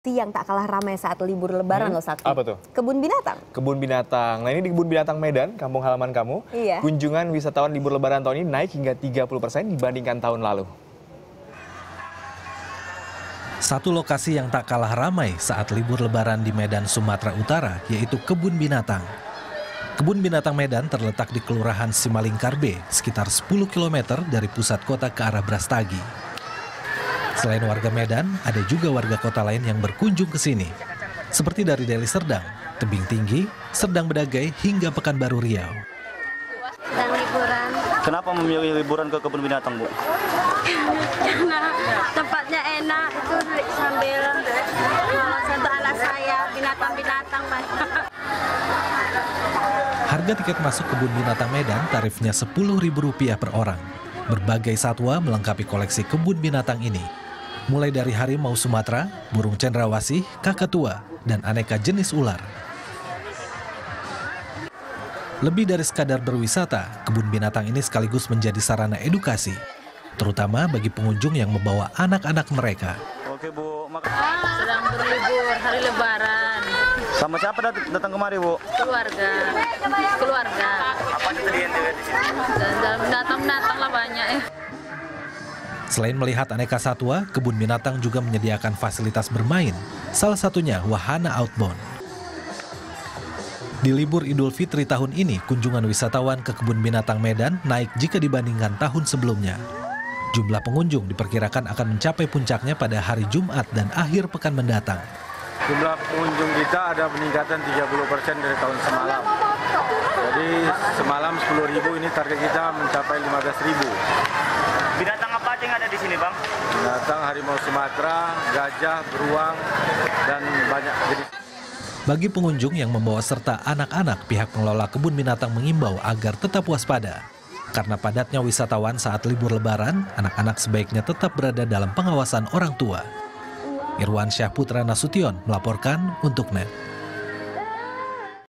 lokasi yang tak kalah ramai saat libur lebaran loh, Sakti. Apa tuh? Kebun binatang. Kebun binatang. Nah, ini di Kebun Binatang Medan, kampung halaman kamu. Iya. Kunjungan wisatawan libur lebaran tahun ini naik hingga 30% dibandingkan tahun lalu. Satu lokasi yang tak kalah ramai saat libur lebaran di Medan, Sumatera Utara, yaitu Kebun Binatang. Kebun Binatang Medan terletak di Kelurahan Simalingkar B, sekitar 10 km dari pusat kota ke arah Brastagi. Selain warga Medan, ada juga warga kota lain yang berkunjung ke sini. Seperti dari Deli Serdang, Tebing Tinggi, Serdang Bedagai, hingga Pekanbaru Riau. Dan liburan. Kenapa memilih liburan ke kebun binatang, Bu? Karena tempatnya enak, itu sambil untuk anak saya, binatang-binatang banyak. Harga tiket masuk Kebun Binatang Medan tarifnya Rp10.000 per orang. Berbagai satwa melengkapi koleksi kebun binatang ini. Mulai dari harimau Sumatera, burung cendrawasih, kakatua, dan aneka jenis ular. Lebih dari sekadar berwisata, kebun binatang ini sekaligus menjadi sarana edukasi, terutama bagi pengunjung yang membawa anak-anak mereka. Oke, Bu. Sedang berlibur hari Lebaran. Sama siapa datang kemari, Bu? Keluarga. Apa aja tadi yang dilihat di sini? Dan binatang-binatang lah banyak ya. Selain melihat aneka satwa, kebun binatang juga menyediakan fasilitas bermain, salah satunya wahana outbound. Di libur Idul Fitri tahun ini, kunjungan wisatawan ke Kebun Binatang Medan naik jika dibandingkan tahun sebelumnya. Jumlah pengunjung diperkirakan akan mencapai puncaknya pada hari Jumat dan akhir pekan mendatang. Jumlah pengunjung kita ada peningkatan 30% dari tahun semalam. Jadi semalam 10.000, ini target kita mencapai 15.000. Binatang apa aja yang ada di sini, Bang? Binatang harimau Sumatera, gajah, beruang, dan banyak jenis. Bagi pengunjung yang membawa serta anak-anak, pihak pengelola kebun binatang mengimbau agar tetap waspada. Karena padatnya wisatawan saat libur lebaran, anak-anak sebaiknya tetap berada dalam pengawasan orang tua. Irwan Syah Putra Nasution melaporkan untuk NET.